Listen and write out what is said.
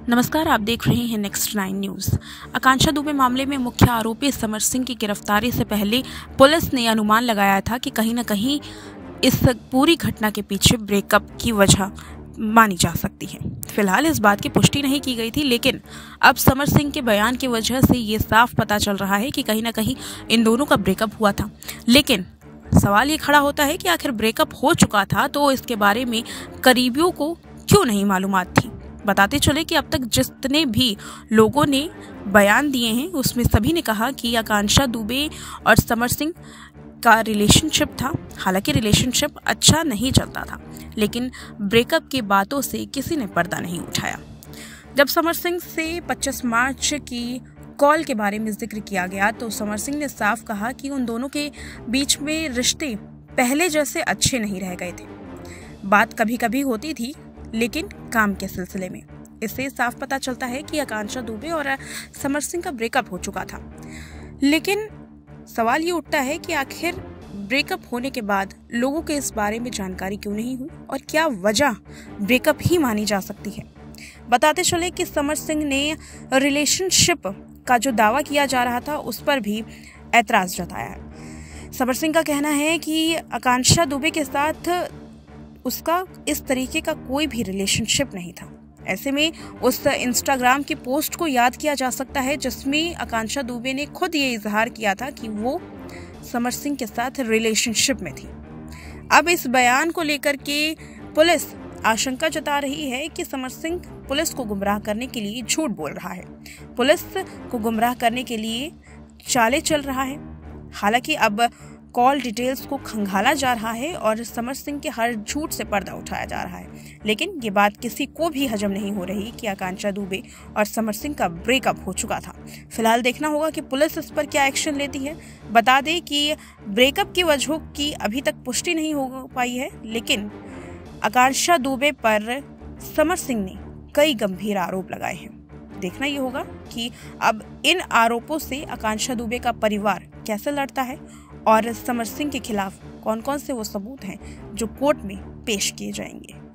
नमस्कार, आप देख रहे हैं नेक्स्ट 9 न्यूज़। आकांक्षा दुबे मामले में मुख्य आरोपी समर सिंह की गिरफ्तारी से पहले पुलिस ने अनुमान लगाया था कि कहीं न कहीं इस पूरी घटना के पीछे ब्रेकअप की वजह मानी जा सकती है। फिलहाल इस बात की पुष्टि नहीं की गई थी, लेकिन अब समर सिंह के बयान की वजह से ये साफ पता चल रहा है कि कहीं न कहीं इन दोनों का ब्रेकअप हुआ था। लेकिन सवाल ये खड़ा होता है कि आखिर ब्रेकअप हो चुका था तो इसके बारे में करीबियों को क्यों नहीं मालूमात थी। बताते चले कि अब तक जितने भी लोगों ने बयान दिए हैं उसमें सभी ने कहा कि आकांक्षा दुबे और समर सिंह का रिलेशनशिप था। हालांकि रिलेशनशिप अच्छा नहीं चलता था, लेकिन ब्रेकअप की बातों से किसी ने पर्दा नहीं उठाया। जब समर सिंह से 25 मार्च की कॉल के बारे में जिक्र किया गया तो समर सिंह ने साफ कहा कि उन दोनों के बीच में रिश्ते पहले जैसे अच्छे नहीं रह गए थे। बात कभी कभी होती थी, लेकिन काम के सिलसिले में। इससे साफ पता चलता है कि आकांक्षा दुबे और समर सिंह का ब्रेकअप हो चुका था। लेकिन सवाल ये उठता है कि आखिर ब्रेकअप होने के बाद लोगों के इस बारे में जानकारी क्यों नहीं हुई और क्या वजह ब्रेकअप ही मानी जा सकती है। बताते चले कि समर सिंह ने रिलेशनशिप का जो दावा किया जा रहा था उस पर भी ऐतराज जताया है। समर सिंह का कहना है कि आकांक्षा दुबे के साथ उसका इस तरीके का कोई भी रिलेशनशिप नहीं था। ऐसे में उस इंस्टाग्राम की पोस्ट को याद किया जा सकता है जिसमें आकांक्षा दुबे ने खुद ये इजहार किया था कि वो समर सिंह के साथ रिलेशनशिप में थी। अब इस बयान को लेकर के पुलिस आशंका जता रही है कि समर सिंह पुलिस को गुमराह करने के लिए झूठ बोल रहा है, पुलिस को गुमराह करने के लिए चालें चल रहा है। हालांकि अब कॉल डिटेल्स को खंगाला जा रहा है और समर सिंह के हर झूठ से पर्दा उठाया जा रहा है, लेकिन ये बात किसी को भी हजम नहीं हो रही कि आकांक्षा दुबे और समर सिंह का ब्रेकअप हो चुका था। फिलहाल देखना होगा कि पुलिस इस पर क्या एक्शन लेती है। बता दें कि ब्रेकअप की वजहों की अभी तक पुष्टि नहीं हो पाई है, लेकिन आकांक्षा दुबे पर समर सिंह ने कई गंभीर आरोप लगाए हैं। देखना ये होगा कि अब इन आरोपों से आकांक्षा दुबे का परिवार कैसे लड़ता है और समर सिंह के खिलाफ कौन कौन से वो सबूत हैं जो कोर्ट में पेश किए जाएंगे।